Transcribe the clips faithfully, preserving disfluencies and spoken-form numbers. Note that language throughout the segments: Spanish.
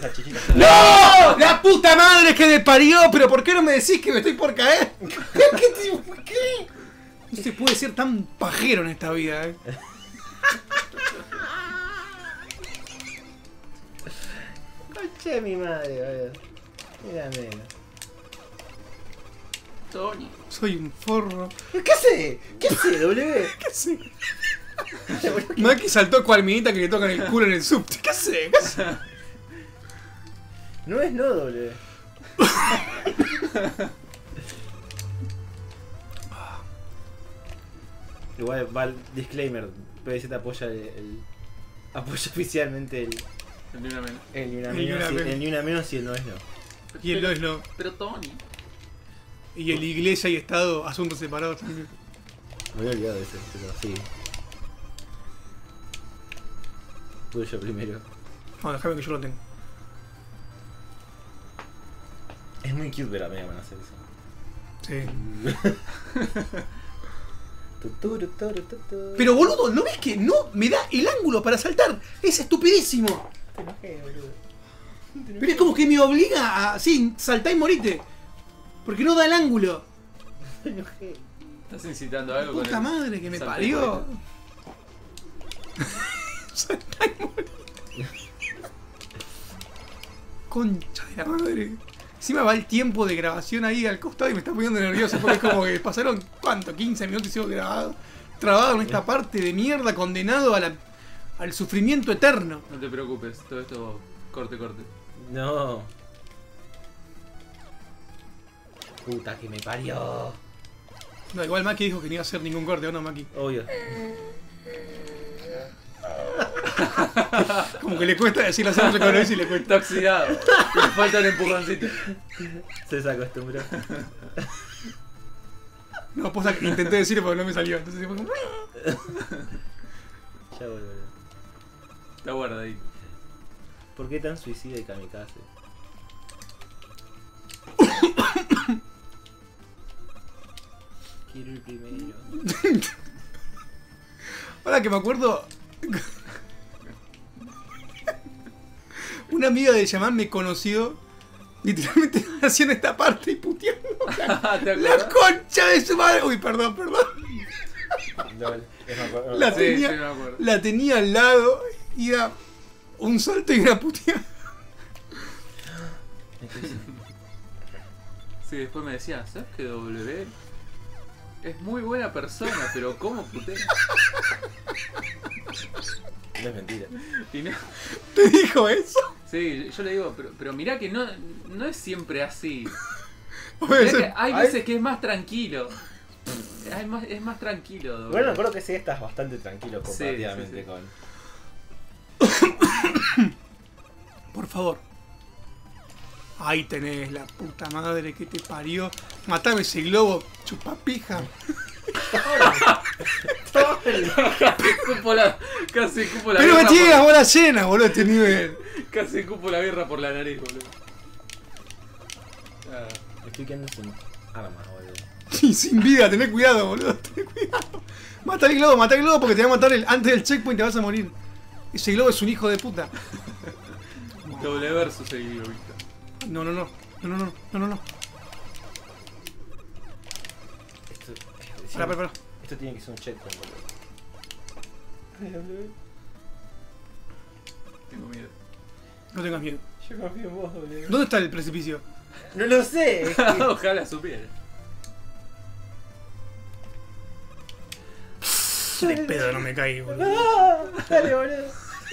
esta chiquita. ¡No! ¡La puta madre que me parió! ¿Pero por qué no me decís que me estoy por caer? ¿Qué? ¿Qué? ¿Qué? No se puede ser tan pajero en esta vida, eh. Conche mi madre, boludo. Mira, mira. Tony. Soy un forro. ¿Qué hace? ¿Qué hace, W? ¿Qué hace? Maki saltó cual minita que le tocan el culo en el subte. ¿Qué hace? ¿Qué hace? No es no, W. Igual va el disclaimer. P D Z apoya el, el apoya oficialmente el El ni una menos. el ni una El ni menos, una y- menos. el ni una menos y el no es no. Y el no es no. Pero Tony. Y el iglesia y Estado, asuntos separados también. Me había olvidado de ese, pero sí. Pude yo primero. No, déjame que yo lo tengo. Es muy cute ver a Mega Man hacer eso. Sí. Tuturu, turu, tutu. Pero boludo, ¿no ves que no me da el ángulo para saltar? Es estupidísimo. Te enojé, boludo. Pero es como que me obliga a... Sí, saltá y morite. Porque no da el ángulo. Te enojé. Estás incitando a algo con Puta el- madre que me salta y parió. morite. Saltá y morite. Concha de la madre. Encima va el tiempo de grabación ahí al costado y me está poniendo nervioso porque es como que pasaron, ¿cuánto? quince minutos y sigo grabado, trabado en esta parte de mierda, condenado a la, al sufrimiento eterno. No te preocupes, todo esto corte, corte. No. Puta que me parió. No, igual Maki dijo que no iba a hacer ningún corte, ¿o no, Maki? Obvio. Como que le cuesta decir las cosas con vez y le cuesta. Está oxidado. Le falta un empujoncito. Se desacostumbró. No, posta que intenté decir pero no me salió. Entonces fue como... Ya vuelvo. Está guardadito. ¿Por qué tan suicida y kamikaze? Quiero ir primero. Ahora que me acuerdo... Una amiga de Yaman me conoció literalmente haciendo esta parte y puteando la, ¿Te la acuerdas? concha de su madre. Uy, perdón, perdón. No, es más, La Sí, tenía, sí, me acuerdo. la tenía al lado y era un salto y una puteada. Sí, después me decía, ¿sabes que W es muy buena persona, pero cómo putea? No es mentira. Y no, ¿Te dijo eso? sí, yo le digo, pero, pero mirá que no, no es siempre así. Puede Mirá que ser. hay Ay. veces que es más tranquilo. Hay más, es más tranquilo. W. Bueno, creo que sí estás bastante tranquilo Sí, comparativamente sí, sí. con. Por favor. Ahí tenés la puta madre que te parió. Matame ese globo, chupapija. Casi cupo la, casi cupo la Pero me birra tiene por- las bolas llenas, boludo, este nivel. Casi cupo la birra por la nariz, boludo. Ah, Estoy quedando sin armas, boludo. Y sin vida, tené cuidado, boludo. Tené cuidado. Mata el globo, mata el globo porque te va a matar el, antes del checkpoint, te vas a morir. Ese globo es un hijo de puta. doble versus el globito. No, no, no. No, no, no. No, no, no. Esto, Pará, pará, pará. esto tiene que ser un checkpoint, boludo. Tengo miedo. No tengas miedo. Yo confío en vos, boludo. ¿Dónde está el precipicio? No lo sé. es que- Ojalá supiera. De pedo no me caí, boludo. Ah, dale, boludo.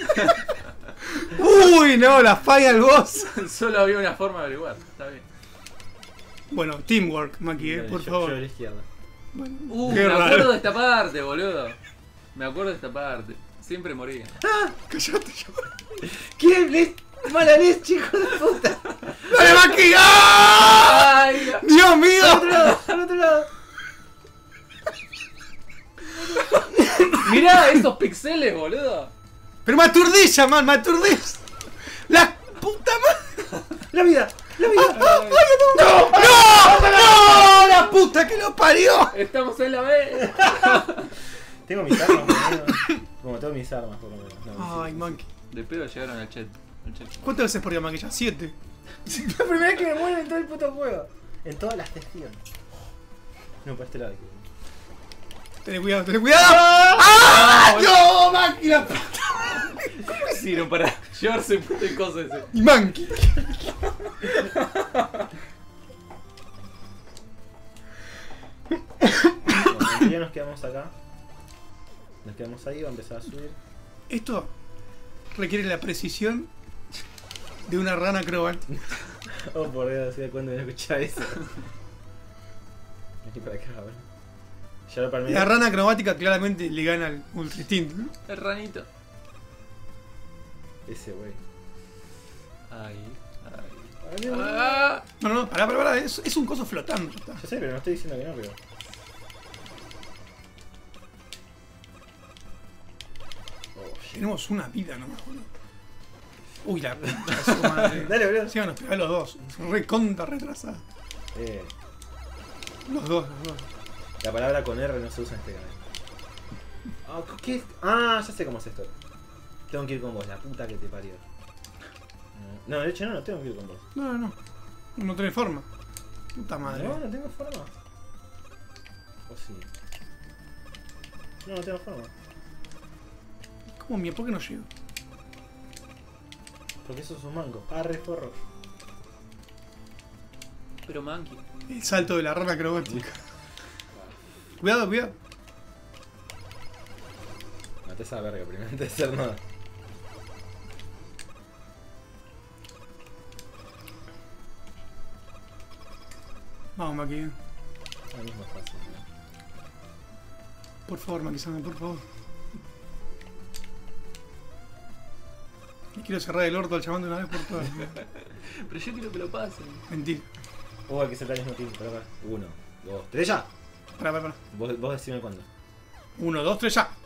Uy, no, la falla al boss. Solo había una forma de averiguar. Está bien. Bueno, teamwork, Maki, eh, Dale, por yo- favor. Yo a la izquierda. Bueno, Uh, qué me raro. acuerdo de esta parte, boludo. Me acuerdo de esta parte. Siempre moría. Callate yo. ¿Qué le... mala leche, hijo de puta? ¡Dale, Maki! ¡Ah! ¡Ay! ¡Dios Al mío! otro lado, al otro lado. Mirá esos pixeles, boludo. Pero me aturdís, man, me aturdís. ¡La puta madre! La vida, la vida. ¡No! ¡No! ¡No! ¡La puta que lo parió! Estamos en la B. Tengo mis armas, boludo. Como tengo mis armas, por lo menos. No, Ay, sí, Monkey. De pedo llegaron al chat. El checkpoint. ¿Cuántas veces por día maquilla? Siete. Es la primera vez que me muero en todo el puto juego. En todas las secciones. No, para este lado. Tené cuidado, tené cuidado. ¡Ah! ¡No, máquina! ¿Cómo hicieron para llevarse puto el coso ese? Y Monkey. Bueno, ya nos quedamos acá. Nos quedamos ahí, va a empezar a subir. Esto requiere la precisión de una rana acrobat. Oh, por Dios, ¿sí? ¿Cuándo voy a escuchar eso? Vení para acá, boludo. Ya lo palmé. La rana acrobática claramente le gana al Ultra Instinto, ¿no? El ranito. Ese wey. Ahí, ahí. Ay, boludo. Ah, No, no, no, pará, pará, pará. Es, es un coso flotando, ya está. Yo sé, pero no estoy diciendo que no, pero. Oh, shit. Tenemos una vida nomás, boludo. Uy, la puta de su madre. Dale, boludo. Encima nos pegá los dos. Re contra retrasada. Eh, Los dos, los dos. la palabra con R no se usa en este canal. Ah, ¿qué? Ah, ya sé cómo es esto. Tengo que ir con vos, la puta que te parió. No, de hecho no, no tengo que ir con vos. No, no, no. No tiene forma. Puta madre. No, no tengo forma. ¿O sí? No, no tengo forma. ¿Cómo mía? ¿Por qué no llego? Porque eso es un mango. Ah, re forro. pero Monkey. El salto de la rana acrobática. Cuidado, cuidado. Maté esa verga primero antes de hacer nada. Vamos, Maki. Ahora mismo es fácil, ¿no? Por favor, Maki-sama, por favor. Le quiero cerrar el orto al chabón de una vez por todas. Pero yo quiero que lo pasen. Mentira. Oh, hay que saltar al mismo tiempo. Pará, pará. Uno, dos, tres, ya. Pará, pará, pará. Vos, vos decime cuándo. Uno, dos, tres, ya.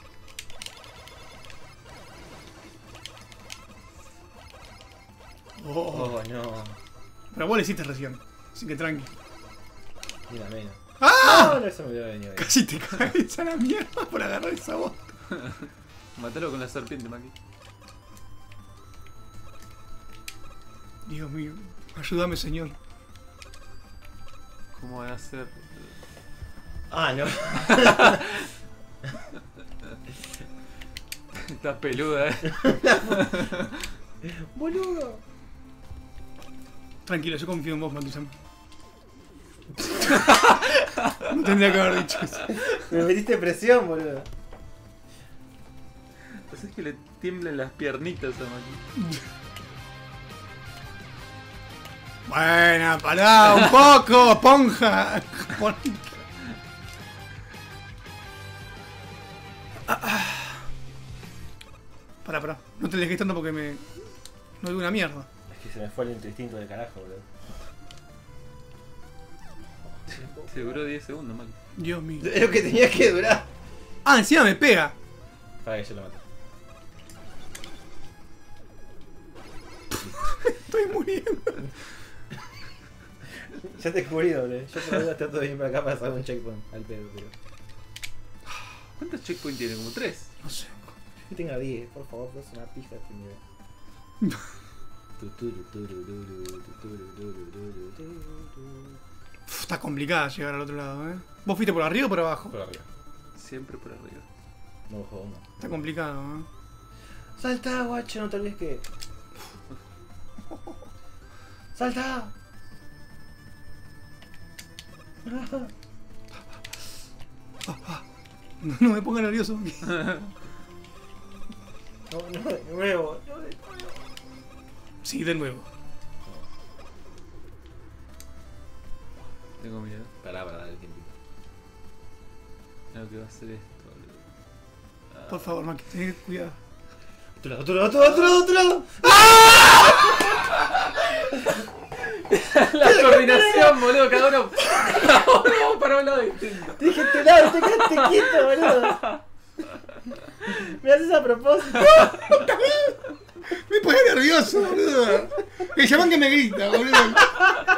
Oh, Oh, no. pero vos le hiciste recién. Así que tranqui. Mira, menos. ¡Ah! No, no, eso me hubiera venido bien. Casi te caes a la mierda por agarrar esa voz. Matalo con la serpiente, Monkey. Dios mío, ayúdame, señor. ¿Cómo voy a hacer? Ah, no. Estás peluda, eh. Boludo. Tranquilo, yo confío en vos, Maki-sama. No tendría que haber dicho eso. Me metiste presión, boludo. Pues es que le tiemblan las piernitas a Monkey. Buena, pará un poco, esponja. Pará, pará. No te dejes tanto porque me. No digo una mierda. Es que se me fue el instinto de carajo, boludo. Se duró diez segundos, Monkey. Dios mío. Es lo que tenía que durar. Ah, encima me pega. Para que yo lo mate. Estoy muriendo. Ya te he murido, boludo. Yo por la duda trato de venir para acá para hacer un checkpoint al pedo, pero. ¿Cuántos checkpoints tiene? ¿Como tres? No sé. Que tenga diez, por favor, es una pija primero. Uf, está complicada llegar al otro lado, eh. ¿Vos fuiste por arriba o por abajo? Por arriba. Siempre por arriba. No jodo, no. Está complicado, eh. Salta, guacho, no te olvides que. ¡Salta! No, no me ponga nervioso. No, no, de nuevo, no, de nuevo. Sí, de nuevo. Tengo miedo. Pará, para dar el tiempito. Creo que va a ser esto, boludo. Ah. Por favor, Maki, tenés cuidado. Otro lado, otro lado, otro lado, otro lado, otro lado. La coordinación, boludo, cada uno. Cada uno para un lado distinto. Te dije este lado, te quedaste quieto, boludo. Me haces a propósito. Me pone nervioso, boludo. El chamán que me grita, boludo.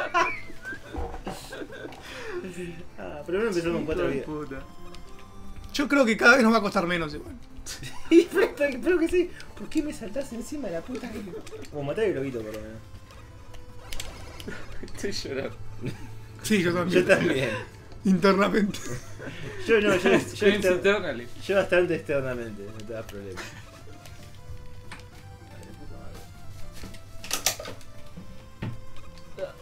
Ah, primero empezó con cuatro Hijo de vidas. puta. Yo creo que cada vez nos va a costar menos igual. Pero que sí. ¿Por qué me saltás encima de la puta? Como matar el lobito, por lo menos. Estoy llorando. Sí, yo también. Yo también. Internamente. Yo no, yo, yo, yo, James exter- Eternally. yo bastante externamente, no te das problema. Vale, puta madre.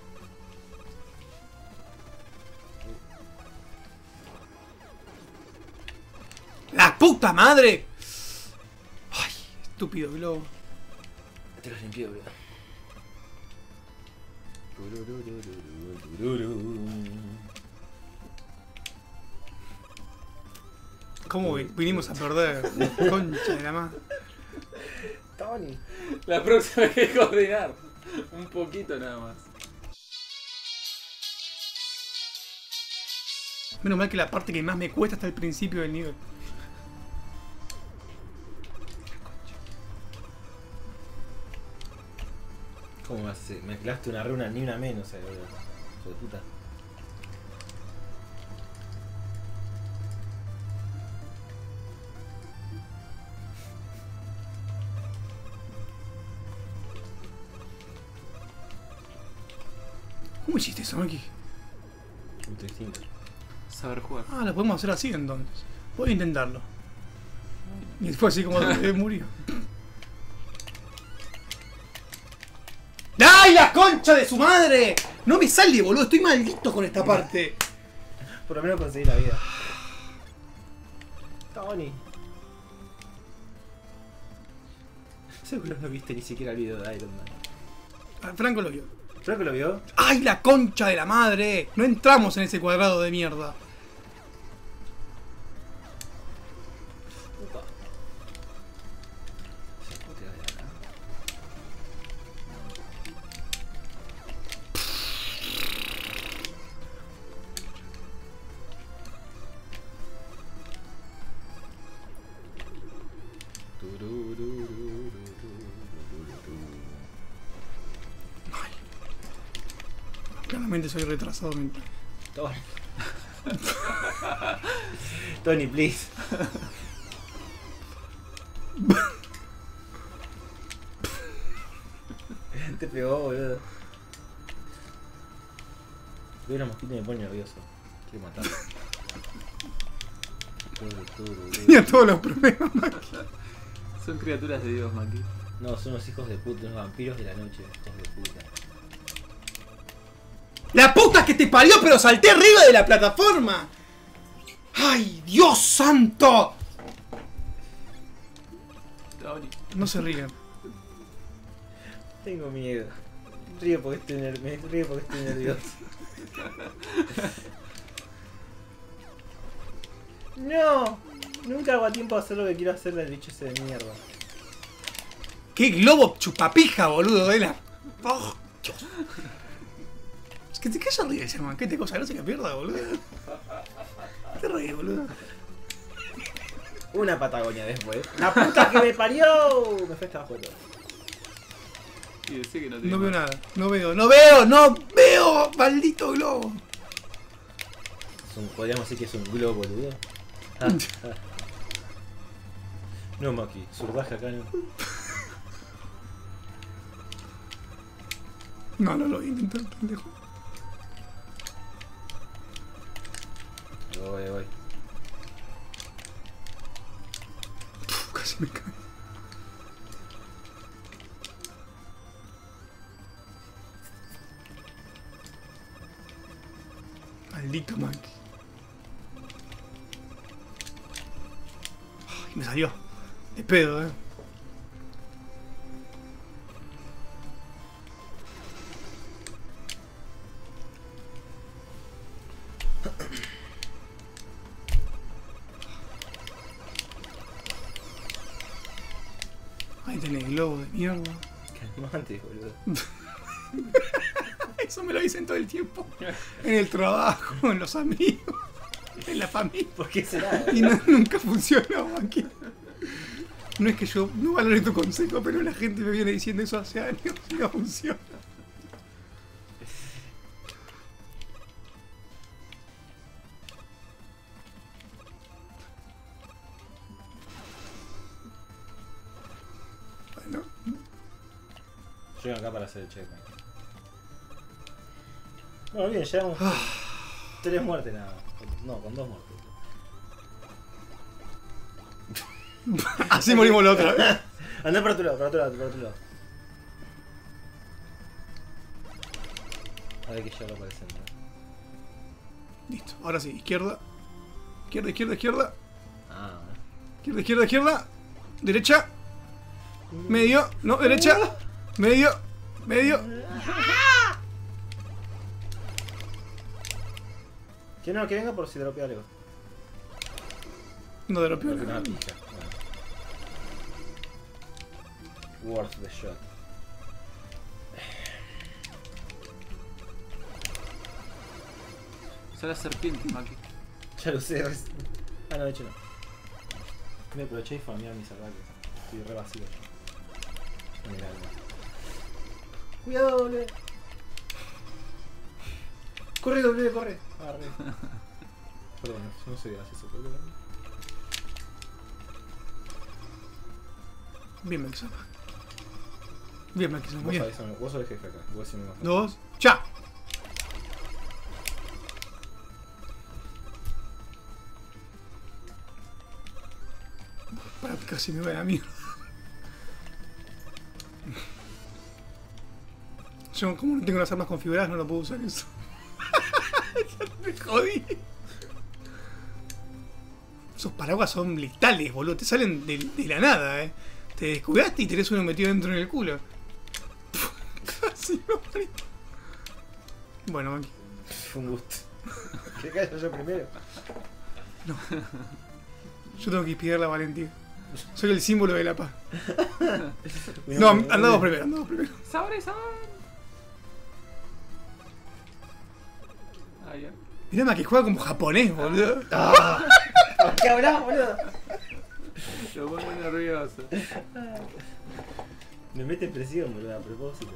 ¡La puta madre! Ay, estúpido globo. Te los limpié, boludo. ¿Cómo vi- vinimos a perder? Concha de la madre. Tony. La próxima hay que coordinar. Un poquito nada más. Menos mal que la parte que más me cuesta hasta el principio del nivel. ¿Cómo vas a hacer? Mezclaste una runa ni una menos, eh, boludo. Hijo de puta. ¿Cómo hiciste eso, Maki? Un distinto. Saber jugar. Ah, lo podemos hacer así entonces. Voy a intentarlo. Y fue así como eh, murió. ¡Ay, la concha de su madre! No me sale, boludo. Estoy maldito con esta parte. Por lo menos conseguí la vida. Tony. Seguro no viste ni siquiera el video de Iron Man. Ah, Franco lo vio. ¿Creo que lo vio? ¡Ay, la concha de la madre! No entramos en ese cuadrado de mierda. Upa. ¿Se puede tirar de acá? Claramente soy retrasado mental. Tony. Tony, please. Te pegó, boludo. Veo una mosquita y me pone nervioso. Quiero matarlo. Tenía todos los problemas, Maki. Son criaturas de Dios, Maki. No, son unos hijos de puta, unos vampiros de la noche, hijos de puta. ¡La puta que te parió, pero salté arriba de la plataforma! ¡Ay, Dios santo! Tony. No se rían. Tengo miedo. Río porque estoy, ner me río porque estoy nervioso. No, nunca hago a tiempo de hacer lo que quiero hacerle al bicho ese de mierda. ¡Qué globo chupapija, boludo! De la... ¡Oh, Dios! Es que te qué se ríe ese man. ¿Qué te cosa? No se la pierda, boludo. ¿Qué te ríes, boludo? Una Patagonia después. ¡La puta que me parió! Me fue hasta abajo todo. Y decía que no tiene No veo más. nada. No veo, no veo, no veo. Maldito globo. Es un, podríamos decir que es un globo, boludo. Ah, ah. No, Maki, surbaje acá no. No, no lo voy a intentar, pendejo. Voy, voy. Uf, casi me cae. Maldito Maki. Ay, me salió. De pedo, eh. Ahí tenés globo de mierda. Calmante, boludo. Eso me lo dicen todo el tiempo. En el trabajo, en los amigos, en la familia. ¿Por qué será? Y no- nunca funcionó, Maki. No es que yo no valore tu consejo, pero la gente me viene diciendo eso hace años y no funciona. Llegan acá para hacer el checkpoint. Bueno, bien, llevamos tres muertes nada más. No, con dos muertes. Así morimos la otra vez. Andá para otro lado, para otro lado, para otro lado. A ver que llevarlo para el centro. Listo, ahora sí, izquierda. Izquierda, izquierda, izquierda. Ah, Izquierda, izquierda, izquierda. Derecha. Medio. No, derecha. Medio. Medio. que no, que venga por si dropea algo. No de lo peor. Dropea una pija. Bueno. Worth the shot. Son las serpientes, Maki. Ya lo sé. res- Ah, no, de hecho no. Me aproveché y farmear mis ataques. Estoy re vacío yo. En el alma. Cuidado, doble. Corre, doble, corre. Ah, re. Perdón, yo no soy gracioso, perdón. Bien, Maxima. Bien, Maxima, muy Vos bien. sabés, vos sos el jefe acá. Vos decime más fácil. Dos. ¡Ya! Para, casi me voy a la mierda. Yo, como no tengo las armas configuradas, no lo puedo usar eso. Ya me jodí. Esos paraguas son letales, boludo. Te salen de, de la nada, eh. Te descuidaste y tenés uno metido dentro en el culo. Casi me morí. Bueno, Maki. Fue un gusto. ¿Qué caigo yo primero? Yo tengo que inspirar la valentía. Soy el símbolo de la paz. No, andamos primero, andamos primero. ¡Sabre, sabre! Ah, ya. Mirá, Maki juega como japonés, boludo. ¡Ah! ¿Por qué hablás, boludo? Lo pongo nervioso. Me mete presión, boludo, a propósito.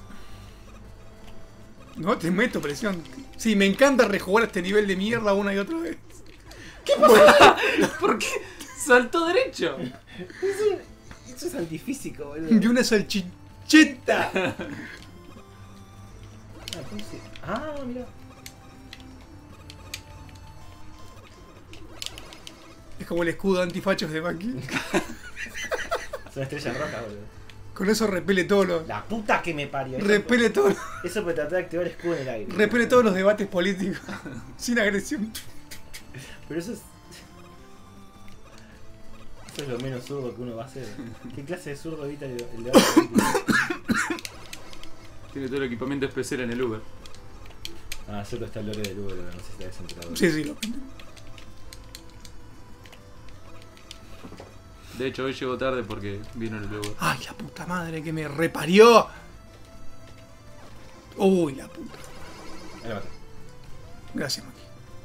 No te meto presión. Sí, me encanta rejugar este nivel de mierda una y otra vez. ¿Por qué? Saltó derecho. Es un... Eso es antifísico, boludo. Y una salchicheta. Ah, ¿cómo se...? Ah, mira. Es como el escudo antifachos de Maki. Son estrellas rojas, boludo. Con eso repele todos los. La puta que me parió. Eso Repele por- todo, Eso para tratar de activar el escudo en el aire. repele todos los debates políticos. Sin agresión. Pero eso es... Eso es lo menos zurdo que uno va a hacer. ¿Qué clase de zurdo evita el, el debate político? Tiene todo el equipamiento especial en el Uber. Ah, cierto está el lore del Uber, no sé si te habías enterado. Sí, sí, lo. De hecho, hoy llegó tarde porque vino el Uber. Ay, la puta madre que me reparió. Uy, la puta. Ahí la maté. Gracias, Maki.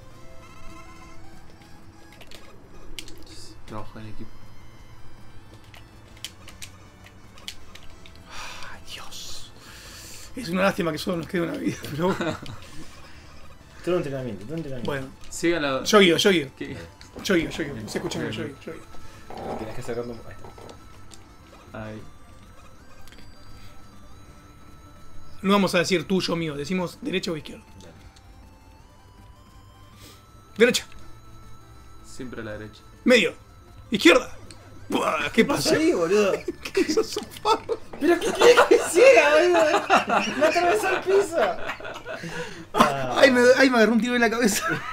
Trabajo en equipo. Ay, Dios. Es una lástima que solo nos quede una vida, pero bueno. Todo entrenamiento, todo entrenamiento. Bueno, Sigan la. yo guío, yo guío. ¿Qué? Yo guío, yo guío. Se escucha bien, yo guío, yo guío. Tienes que sacarlo. Ahí está. Ahí. No vamos a decir tuyo, mío. Decimos derecha o izquierda. Dale. Derecha. Siempre a la derecha. Medio. Izquierda. Buah, ¿qué pasa pasa? ahí, boludo? ¿Qué es eso, farro? ¿Pero qué quieres que hiciera, boludo? ¡Me atravesó el piso! Ah. Ay, me, ay, me agarró un tiro en la cabeza.